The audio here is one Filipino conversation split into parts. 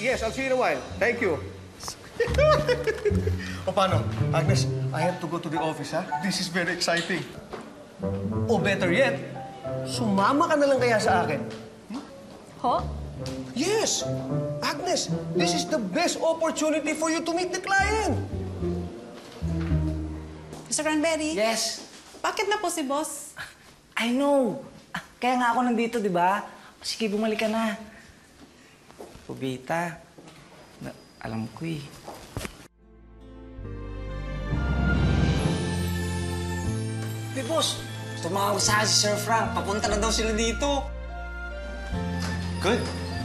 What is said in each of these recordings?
Yes, I'll see you in a while. Thank you. O paano? Agnes, I have to go to the office, ha? This is very exciting. O better yet, sumama ka na lang kaya sa akin. Ho? Yes! Agnes, this is the best opportunity for you to meet the client. Mr. Cranberry? Yes. Bakit na po si boss? I know. Kaya nga ako nandito, di ba? Sige, bumalik ka na. Pubita. Alam ko eh. Hey, boss! Tumawag sa akin si Sir Frank. Papunta na daw sila dito. Good.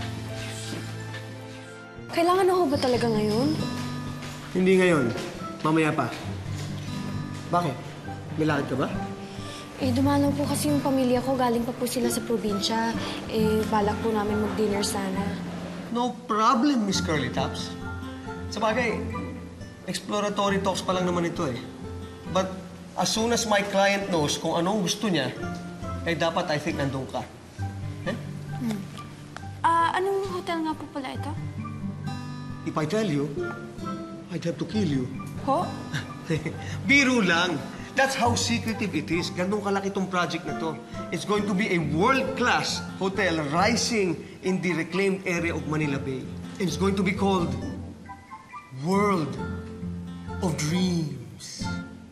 Kailangan na ho ba talaga ngayon? Hindi ngayon. Mamaya pa. Bakit? May lakad ka ba? Eh, dumalaw po kasi yung pamilya ko. Galing pa po sila sa probinsya. Eh, balak po namin mag-dinner sana. No problem, Miss Curly Tops. Sabagay, exploratory talks pa lang naman ito eh. But as soon as my client knows kung anong gusto niya, eh dapat I think nandun ka. Eh? Anong hotel nga po pala ito? If I tell you, I'd have to kill you. Ho? Biro lang. That's how secretive it is. Ganun kalaki tong project na to. It's going to be a world-class hotel rising in the reclaimed area of Manila Bay. And it's going to be called World of Dreams.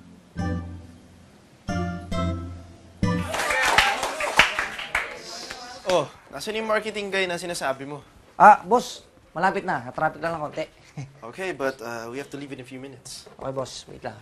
Oh, nasan yung marketing guy na sinasabi mo? Boss. Malapit na. Traffic na lang konti. Okay, but we have to leave in a few minutes. Okay, boss. Wait lang.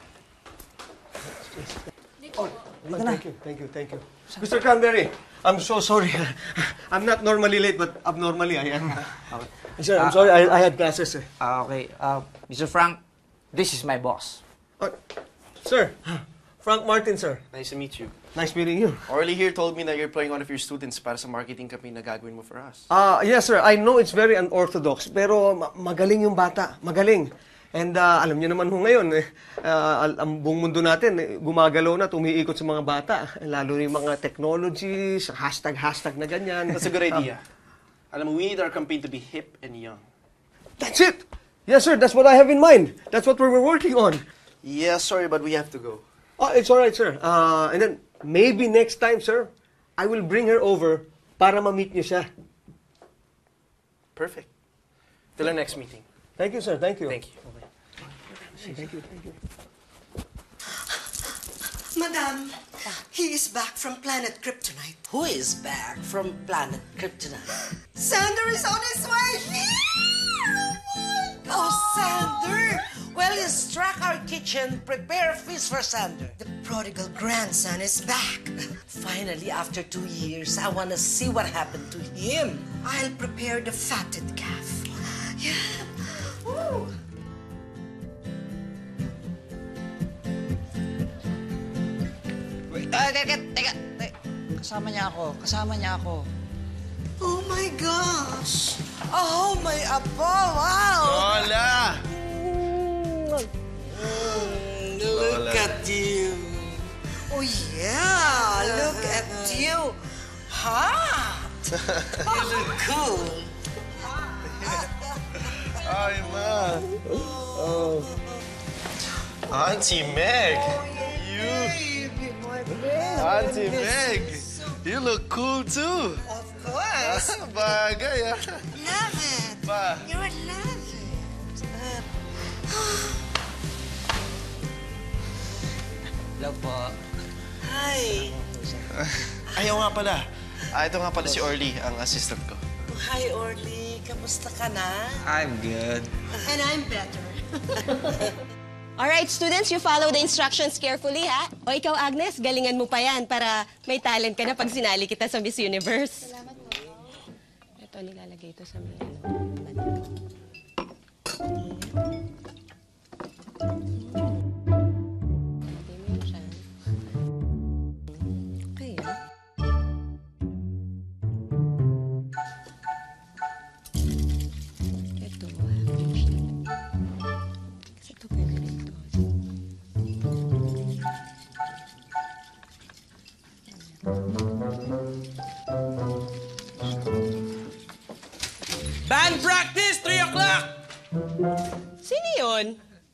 Oh, dito na. Thank you. Mr. Cranberry, I'm so sorry. I'm not normally late, but abnormally I am. Okay. Sir, I'm sorry. I had classes. Okay. Mr. Frank, this is my boss. Sir, Frank Martin, sir. Nice to meet you. Nice meeting you. Orly here told me that you're employing one of your students para sa marketing campaign na gagawin mo for us. Yes, sir. I know it's very unorthodox, pero magaling yung bata. Magaling. And alam niyo naman ho ngayon, ang buong mundo natin, gumagalaw na, tumiikot sa mga bata. Lalo yung mga technologies, hashtag na ganyan. That's a good idea. Alam mo, we need our campaign to be hip and young. That's it! Yes, sir. That's what I have in mind. That's what we're working on. Yeah, sorry, but we have to go. Oh, it's all right, sir. And then, maybe next time, sir, I will bring her over para ma-meet niyo siya. Perfect. Till our next meeting. Thank you, sir. Thank you. Thank you. Thank you. Madam, he is back from planet Kryptonite. Who is back from planet Kryptonite? Sander is on his way here! Oh, Sander! Well, you struck our kitchen. Prepare a feast for Sander. The prodigal grandson is back. Finally, after 2 years, I want to see what happened to him. I'll prepare the fatted calf. Yeah. Woo. Wait, teka. Kasama niya ako. Oh my gosh! Oh, my apo! Wow! Lola! Look at you. Oh yeah! Look at you! Hot! You look cool. Ay, ma. Oh. Auntie Meg! Auntie Meg! You look cool too! Of course! Bagay, ah. Love it! Pa. You would love it! Hello po. Hi. Ayaw nga pala. Ito nga pala si Orly, ang assistant ko. Hi, Orly. Kamusta ka na? I'm good. And I'm better. Alright, students, you follow the instructions carefully, ha? O ikaw, Agnes, galingan mo pa yan para may talent ka na pag sinali kita sa Miss Universe. Salamat po. Ito, nilalagay ito sa may Okay, ha? Ito, kasi ito pwede dito. Band practice! Sino yun?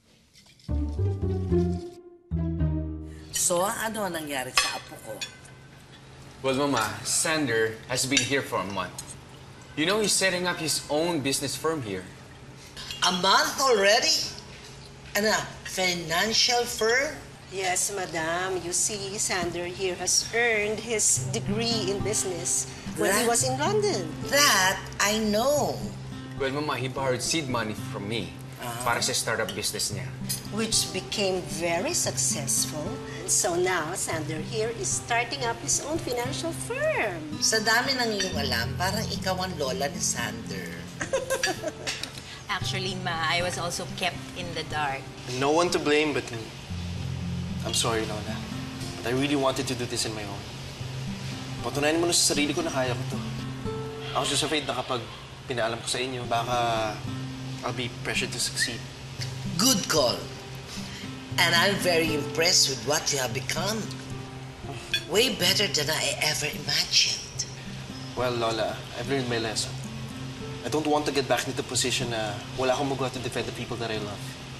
So, ano ang nangyari sa apo ko? Well, Mama, Sander has been here for a month. You know, he's setting up his own business firm here. A month already? Ano, financial firm? Yes, madam. You see, Sander here has earned his degree in business when he was in London. That I know. Well, Mama, he borrowed seed money from me para sa startup business niya. Which became very successful. So now, Sander here is starting up his own financial firm. Sa dami ng iyong alam, parang ikaw ang lola ni Sander. Actually, Ma, I was also kept in the dark. No one to blame but me. I'm sorry, Lola. But I really wanted to do this in my own. Patunayan mo na sa sarili ko na kaya ko to. I was just afraid na kapag pinaalam ko sa inyo, baka I'll be pressured to succeed. Good call. And I'm very impressed with what you have become. Way better than I ever imagined. Well, Lola, I've learned my lesson. I don't want to get back into the position na wala akong magawa to defend the people that I love.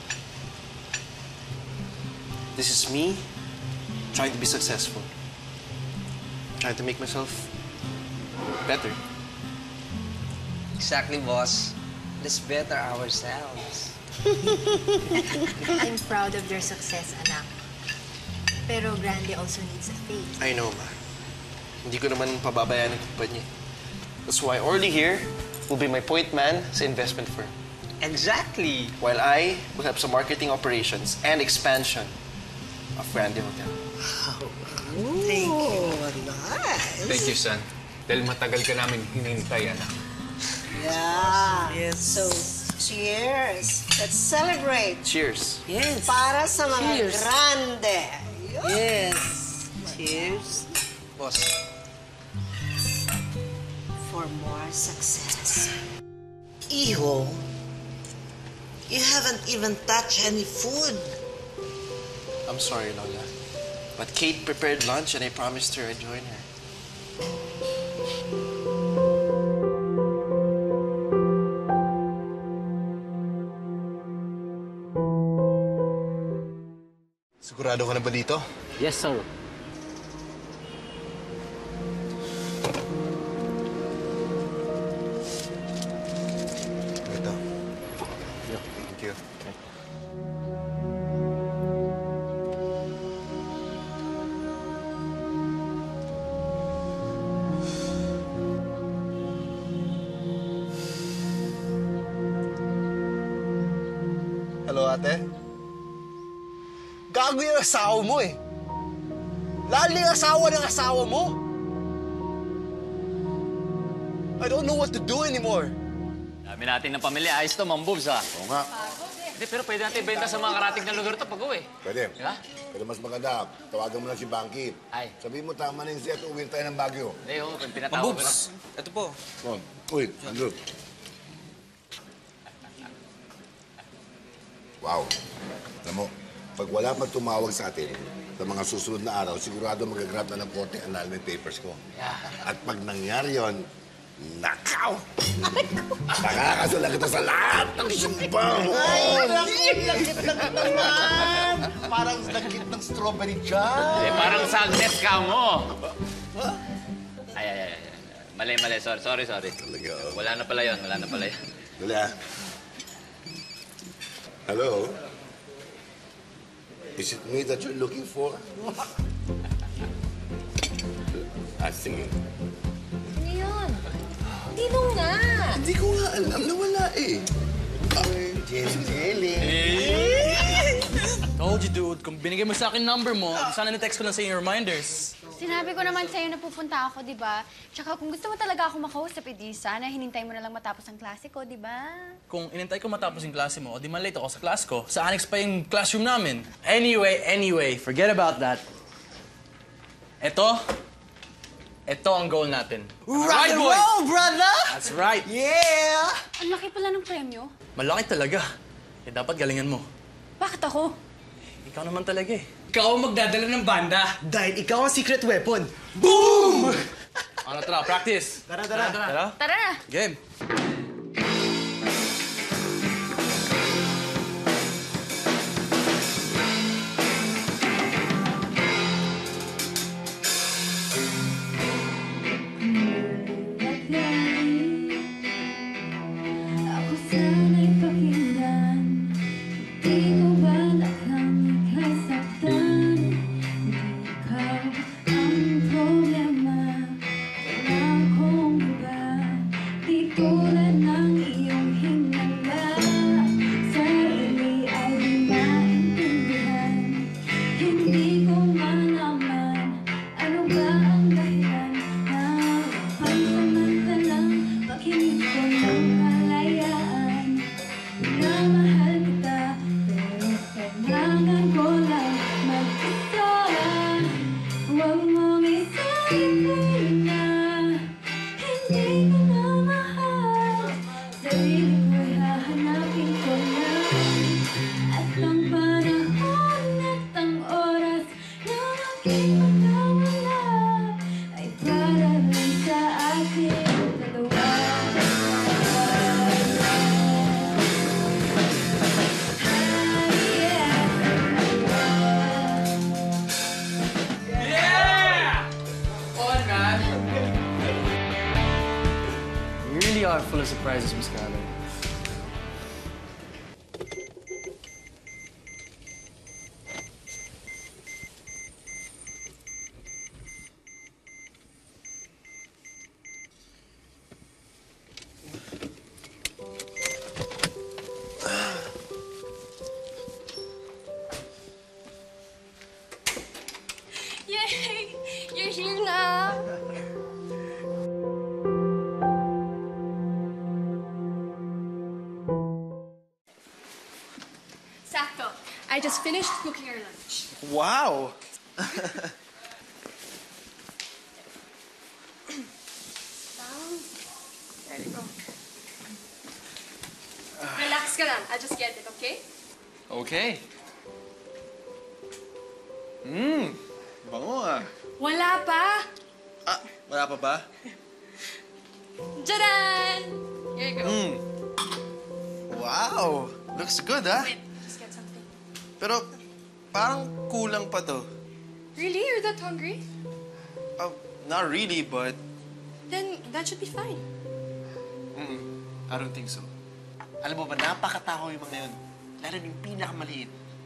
This is me trying to be successful. Trying to make myself better. Exactly, boss. Let's better ourselves. I'm proud of their success, anak. Pero Grande also needs a faith. I know, Ma. Hindi ko naman pababayaan ang kumpanya. That's why Orly here will be my point man sa investment firm. Exactly. While I will help sa marketing operations and expansion of Grande Hotel. Thank you. Nice. Thank you, son. Dahil matagal ka namin hinintay, anak. Yeah. Yes. So, cheers. Let's celebrate. Cheers. Yes. Para sa mga Cheers. grande. Yes. Cheers. Boss, For more success. Iho, you haven't even touched any food. I'm sorry, Lola. But Kate prepared lunch and I promised her I'd join her. Sigurado ka na ba dito? yes, sir. Ito. Thank you. Hello, ate? Gago yung asawa mo eh. Lalo yung asawa ng asawa mo. I don't know what to do anymore. Dami natin ng pamilya. Ayos to, mambubs ha. Oo nga. Hindi, pero pwede natin ibenta sa mga karating na lugar to pag-uwi. Pwede. Diba? Pero mas maganda, tawagan mo lang si Bangkit. Ay. Sabihin mo tama na yung set, uwin tayo ng Baguio. Hindi, oh, pinatawag ko lang. Ito po. Come on. Uy, Andrew. Wow. Alam mo, pag wala pa tumawag sa atin, sa mga susunod na araw, sigurado magagrab na ng korte ang annulment papers ko. At pag nangyari yon, nakaw! Nakakasala kita sa lahat ng sumpang! Ay, lakit naman! Parang lakit ng strawberry jam! Eh, parang sagnet ka mo. Ay. Mali. Sorry. Talaga. Wala na pala yun. Dali ah. Hello? Is it me that you're looking for? Sige. Ano yun? Dino nga! Hindi ko nga alam na wala eh. Jelly. Told you, dude. Kung binigay mo sa akin number mo, sana na-text ko lang sa yung reminders. Sinabi ko naman sa'yo na pupunta ako, di ba? Tsaka kung gusto mo talaga ako makausap, edi sana hinintay mo na lang matapos ang klase ko, di ba? Kung inintay ko matapos yung klase mo, o di man late ako sa class ko, sa annex pa yung classroom namin. Anyway, forget about that. Ito ang goal natin. Rock and roll, brother! That's right. Yeah! Ang laki pala ng premyo. Malaki talaga. Eh, dapat galingan mo. Bakit ako? Ikaw naman talaga eh. Ikaw ang magdadala ng banda. Dahil ikaw ang secret weapon. Ano, tara, practice. Tara. Tara na! Game. of surprises, Miss Carlo. Yay! You're here na! Sakto. I just finished cooking our lunch. Wow! There you go. Relax ka lang. I'll just get it, okay? Okay. Bango ah. Wala pa! Ah, wala pa ba? Tadaan! Here you go. Wow! Looks good, ah. Wait, just get something. Pero parang kulang pa to. Really? You're that hungry? Not really, but Then that should be fine. I don't think so. Alam mo ba, napakatao yung mga yun. Lalo yung pinakamaliit.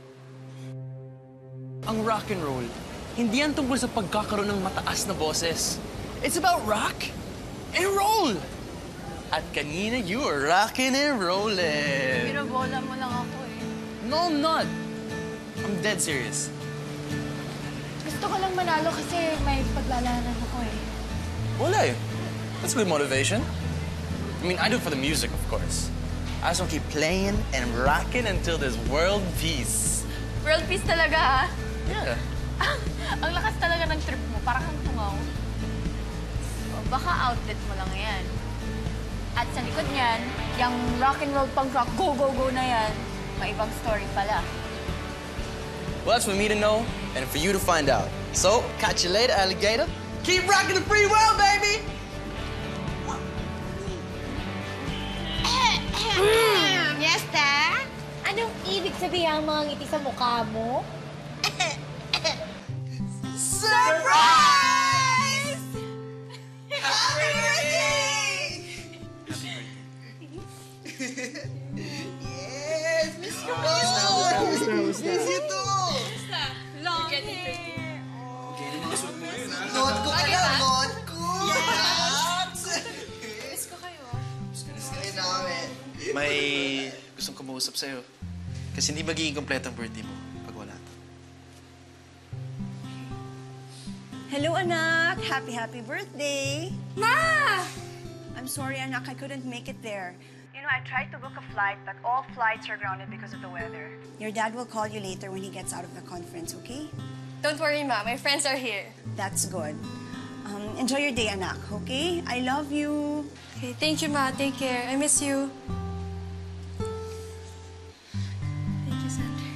Ang rock and roll, hindi yan tungkol sa pagkakaroon ng mataas na boses. It's about rock and roll. At kanina, you were rocking and rolling. Pinabola mo lang ako eh. No, I'm not. I'm dead serious. Gusto ko lang manalo kasi may paglalanan ako eh. Wala eh. That's good motivation. I mean, I do it for the music, of course. I just want to keep playing and rocking until there's world peace. World peace talaga ha? Yeah. Ang lakas talaga ng trip mo, parang kang tungaw. O, baka outlet mo lang yan. At sa likod niyan, yung rock and roll punk rock, go, go, go na yan, may ibang story pala. Well, that's for me to know and for you to find out. So, catch you later, alligator. Keep rocking the free world, baby! Yes, Ta? Anong ibig sabihin ang mga ngiti sa mukha mo? Surprise! Happy birthday! Yes! Miss you! Miss you too! Long hair. Note ko ka lang, note ko! Miss ko kayo. Miss kayo namin. May gustong kumuusap sa'yo. Kasi hindi magiging kompleto ang birthday mo pag wala to. Hello, anak. Happy birthday. Ma! I'm sorry, anak. I couldn't make it there. You know, I tried to book a flight, but all flights are grounded because of the weather. Your dad will call you later when he gets out of the conference, okay? Don't worry, Ma. My friends are here. That's good. Enjoy your day, anak, okay? I love you. Okay, thank you, Ma. Take care. I miss you. Thank you, Sander.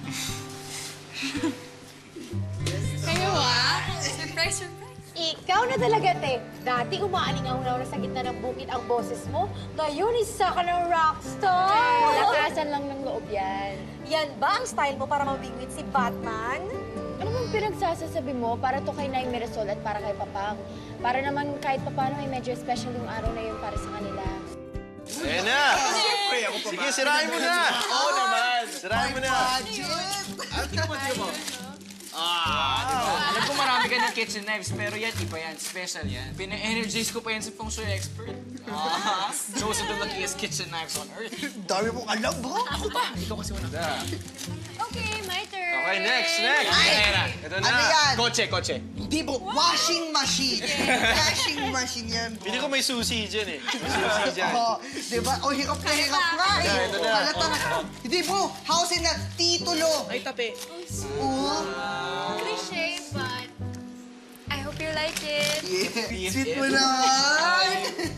Kayo, Surprise, surprise. Ikaw na talaga, te. Dati umaaling-aw na sa gitna ng bukid ang boses mo. Ngayon, isa ka ng rockstar. Lakasan lang ng loob yan. Yan ba ang style mo para mabingwit si Batman? Ano bang pinagsasasabi mo para to kay Nay Mirasol at para kay Papang? Para naman kahit papano ay medyo special yung araw na yun para sa kanila. Ayan na! Siyempre, ako pa. Sige, sirahin mo na! Oo naman! Sirahin mo na! Ano kinamagyo mo? Alam ko marami ka ng kitchen knives, pero yan, iba yan. Special yan. Pina-energize ko pa yan sa feng shui expert. Those are the luckiest kitchen knives on earth. Dami mong alam, bro. Ako pa! Ikaw kasi wala. Okay, my turn. Okay, next! Ay! Ito na! Ano yan? Kotse! Hindi po, washing machine. Washing machine yan, bro. Pili ko may susi dyan eh. May susi dyan. Oo, diba? O, hirap na nga eh. Ito na. Halata na. Hindi bro, house na titulo. Ay, tape. Oo. Cliche, but I hope you like it. Yeah, sweet mo naman.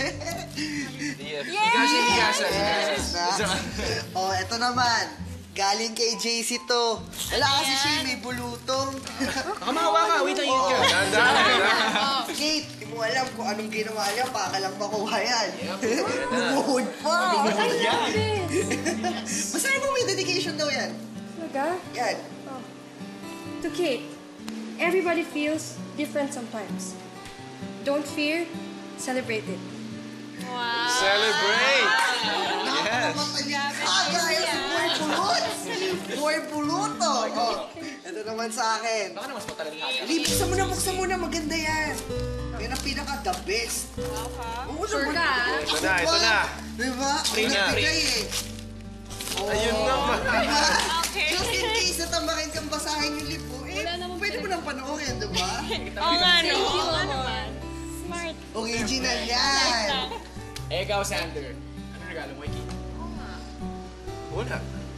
Yes! Oh, eto naman. Galing kay JC to. Wala kasi siya may bulutong. Kamawa ka. Wait lang yun. Kate, di mo alam kung anong ginawa niya. Baka lang makuha yan. Lumuhod pa. Basahin mo may dedication daw yan. Talaga? Yan. To Kate, everybody feels different sometimes. Don't fear, celebrate it. Celebrate! Yes! Guys, boy bulot! Boy bulot, oh. Ito naman sa akin. Baka naman mas matagal ka. Buksan mo na. Maganda yan. Yan ang pinaka-the best. Oo, Sure naman. ka? Ito na. Diba? Free na. Nagbigay eh. Ayun naman. Diba? Okay. Just in case natambakin kang basahin yung lipo, pwede mo nang panoorin, diba? Oo nga, no? Oo nga naman. Smart. Original yan. Eh, ikaw, Sander. Ano regalo mo, Iki? Wala.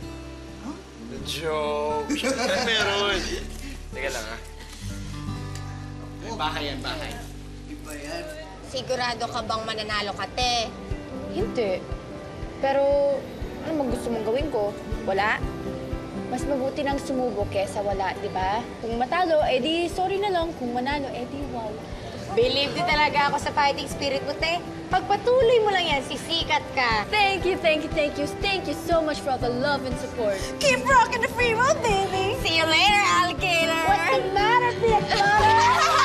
Joke. Siyempre meron. Teka lang, ha? Bahay yan, bahay. Iba yan. Sigurado ka bang mananalo ka, te? Hindi. Pero, ano mang gusto mong gawin ko? Wala? Mas mabuti nang sumubok kesa wala, di ba? Kung matalo, edi sorry na lang. Kung manalo, edi wow. Believe din talaga ako sa fighting spirit mo, te. Pagpatuloy mo lang yan, sisikat ka. Thank you so much for all the love and support. Keep rocking the free world, baby. See you later, alligator. What's the matter, big brother?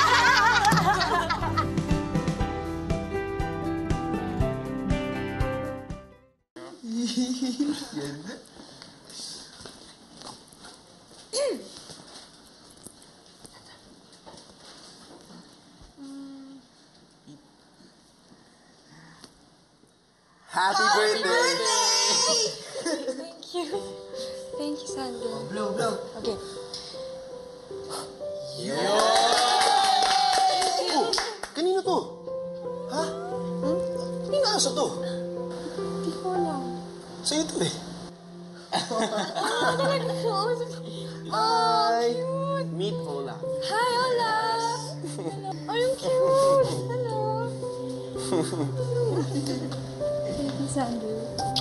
Happy birthday! Thank you. Thank you, Sander. Blow. Okay. Oh, kanino to? Ha? Kanino aso to? Hindi ko alam. Sa'yo to eh. Talaga po. Hi! Meet Olaf. Hi, Olaf. Ang cute. Hello. Thank you, Sander.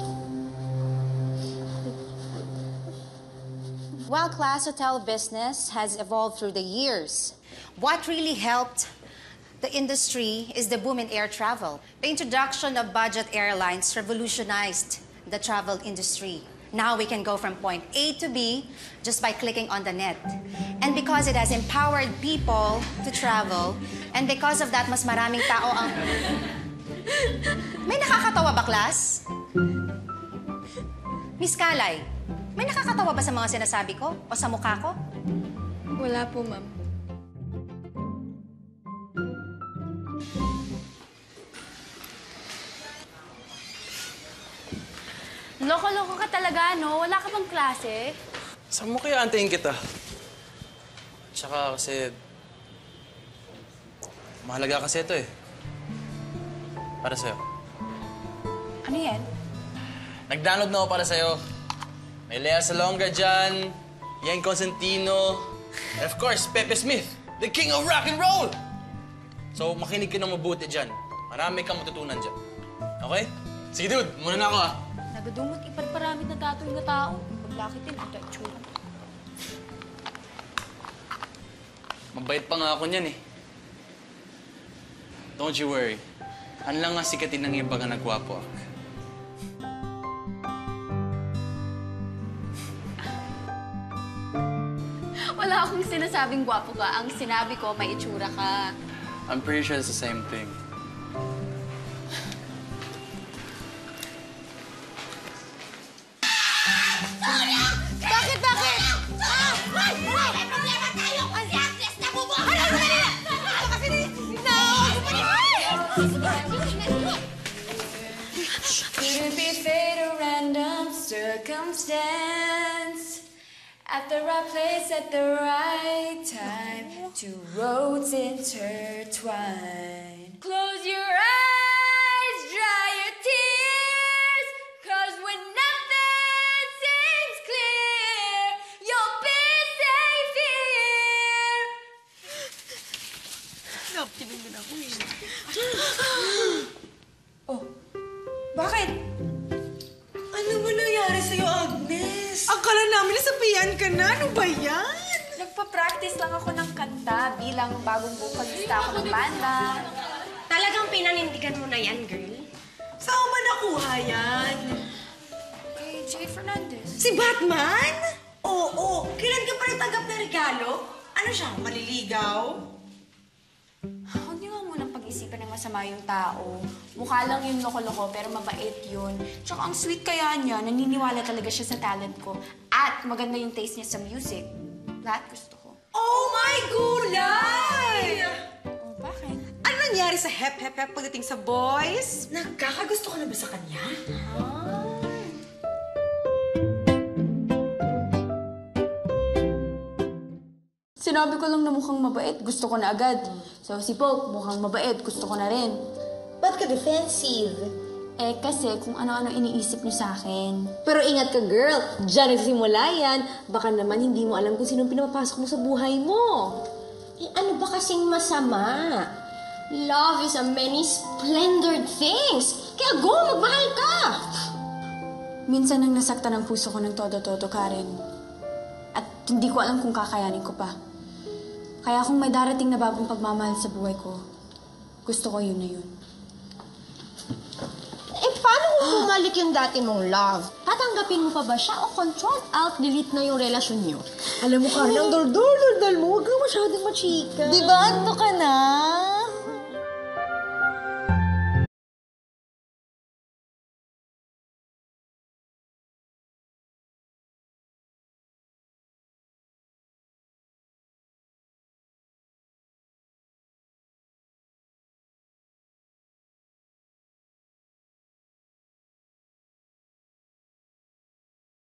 While Class Hotel business has evolved through the years, what really helped the industry is the boom in air travel. The introduction of budget airlines revolutionized the travel industry. Now we can go from point A to B just by clicking on the net. And because it has empowered people to travel, and because of that, mas maraming tao ang... May nakakatawa ba, class? Miss Kalay, may nakakatawa ba sa mga sinasabi ko o sa mukha ko? Wala po, ma'am. Loko-loko ka talaga, no? Wala ka bang klase? Saan mo kaya antayin kita? Tsaka kasi... mahalaga kasi ito eh. Para sa'yo. Ano yan? Nag-download na ako para sa'yo. May Lea Salonga dyan, Yan Constantino, and of course, Pepe Smith, the king of rock and roll! So, makinig ka ng mabuti dyan. Marami kang matutunan dyan. Okay? Sige, dude. Muna na ako, ah. Nagadumot iparparamit na datoy nga tao. Paglakit din, ito itsura. Mabait pa nga ako niyan, eh. Don't you worry. Ano lang nga sikatin ng iba ka nagwapo, ah. Wala akong sinasabing gwapo ka. Ang sinabi ko, may itsura ka. I'm pretty sure it's the same thing. Bakit? May problema tayo kasi actress na bubuo! Could it be fate or random circumstance? At the right place, at the right time, two roads intertwine. Close your eyes, dry your tears, 'cause when nothing seems clear, you'll be safe here. Napinig din ako eh. Oh, bakit? Ano ba nangyari sa'yo, Agnes? Akala namin nasabihan ka na. Ano ba yan? Nagpa-practice lang ako ng kanta bilang bagong vocalista ako ng banda. Talagang pinanindigan mo na yan, girl? Saan mo nakuha yan? Kay Jay Fernandez. Si Batman? Oo. Kailan ka pa natanggap na regalo? Ano siya, maliligaw? Huwag niyo nga munang pag-isipan ng masama yung tao. Mukha lang yung loko-loko, pero mabait yun. Tsaka ang sweet kaya niya, naniniwala talaga siya sa talent ko. At maganda yung taste niya sa music. Lahat gusto ko. Oh my gulay! Oh, bakit? Ano nangyari sa hep-hep-hep pagdating sa boys? Nagkakagusto ka na ba sa kanya? Sinabi ko lang na mukhang mabait, gusto ko na agad. So si Pope, mukhang mabait, gusto ko na rin. Ba't ka defensive? Eh kasi kung ano-ano iniisip niyo sa akin. Pero ingat ka, girl. Diyan nagsimula yan. Baka naman hindi mo alam kung sinong pinapapasok mo sa buhay mo. Eh, ano ba kasing masama? Love is a many splendid things. Kaya go, magmahal ka! Minsan nang nasaktan ang puso ko ng todo-todo, Karen. At hindi ko alam kung kakayanin ko pa. Kaya kung may darating na bagong pagmamahal sa buhay ko, gusto ko yun na yun. Eh, paano kung bumalik yung dati mong love? Tatanggapin mo pa ba siya o control-alt-delete na yung relasyon niyo? Alam mo, Karen, ang daldal mo. Huwag kang masyadong machika. Diba? Ano ka na?